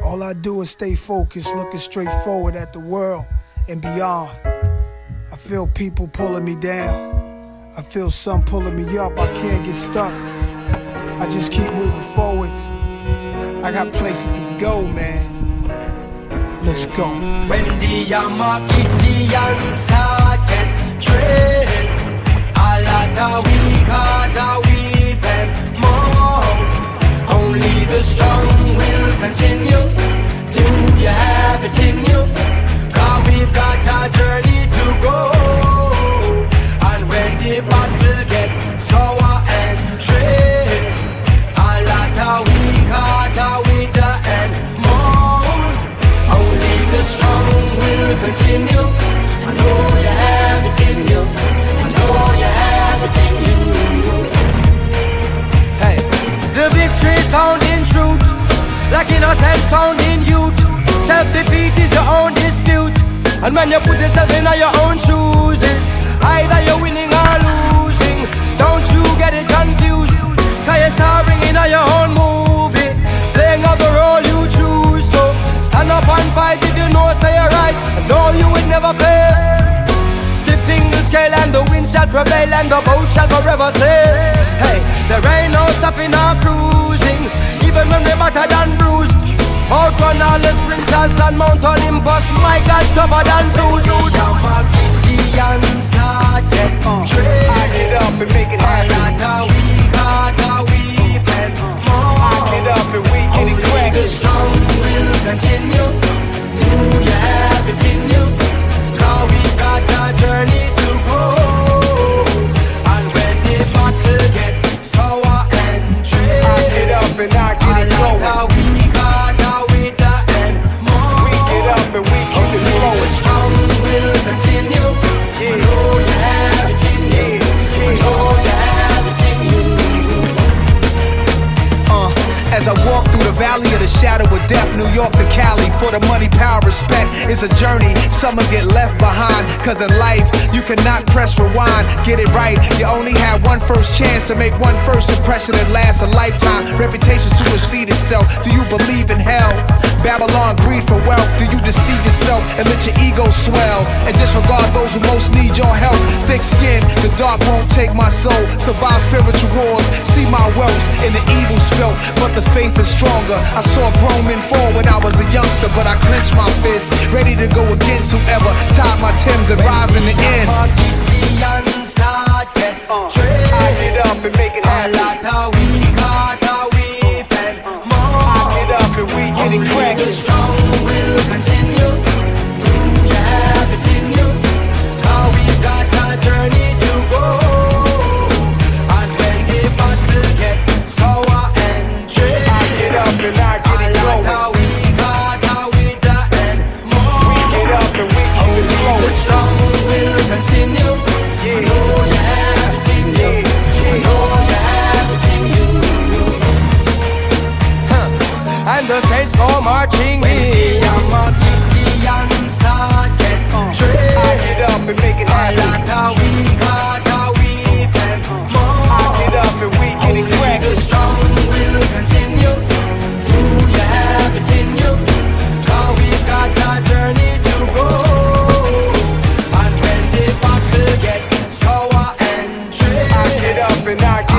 All I do is stay focused, looking straight forward at the world and beyond. I feel people pulling me down. I feel some pulling me up. I can't get stuck. I just keep moving forward. I got places to go, man. Let's go. When the Yamakitian start get trained, a lot of weak heart are weeping more. Only the strong will continue. Do you have it in you? 'Cause we've got a journey to go. And when the battle get sour and trained, a lot of weak heart are with the end more. Only the strong will continue. I know you have it in you. I know you have it in you. Hey, the victory is found in truth, like innocence found in youth. Self-defeat is your own dispute, and when you put yourself in your own shoes, it's either you're winning or losing. Don't you get it confused, 'cause you're starring in your own movie, playing out the role you choose. So stand up and fight if you know say you're right, and know you will never fail. Tipping the scale and the wind shall prevail, and the boat shall forever sail. Hey, there ain't no stopping or cruising, even when we're battered and bruised. Outrun all the sprinters and Mount Olympus, my God, tougher than Zeus. Yamakitian start get trained. I get up and make it happen. A lot of weak heart are weeping more. I get up and we get it Only cracking. the strong will continue. Do you have it in you? 'Cause we've got a journey to go. And when the battle get sour and trained, I get up and I get it a lot going. of weak heart are with the end more. We get up and we keep Only it the flowing. strong will continue. I know you have it in you. I know you have it in you. As I walk through the valley of the shadow of death, New York to Cali, for the money, power, respect is a journey. Some'll get left behind, 'cause in life you cannot press rewind. Get it right, you only have one first chance to make one first impression that lasts a lifetime. Reputation supersedes itself. Do you believe in hell? Babylon, greed for wealth. Do you deceive yourself and let your ego swell and disregard those who most need your help? Thick skin, the dark won't take my soul. Survive spiritual wars, see my wealth in the evil felt, but the faith is stronger. I saw grown men fall when I was a youngster, but I clenched my fist, ready to go against whoever tied my Timbs and rise in the end. Yamakitian start get trained. I get up and make it A happen. lot of weak heart are weeping more. I get up and we get it Only the cracking. strong will continue. Do you have it in you? 'Cause we've got a journey to go. And when the battle get sour and trained, I get up and I get a it lot going. of weak heart are with the end more. We get up and we keep Only it the flowing. strong will continue. I know you have it in you. I know you have it in you. And the saints go marching in. Yamakitian start get trained. I get up and make it A happen. lot of weak heart are weeping more. I get up and we get Only it the cracking. strong will continue. Do you have it in you? 'Cause we've got a journey to go. And when the battle get sour and I get trained, up and I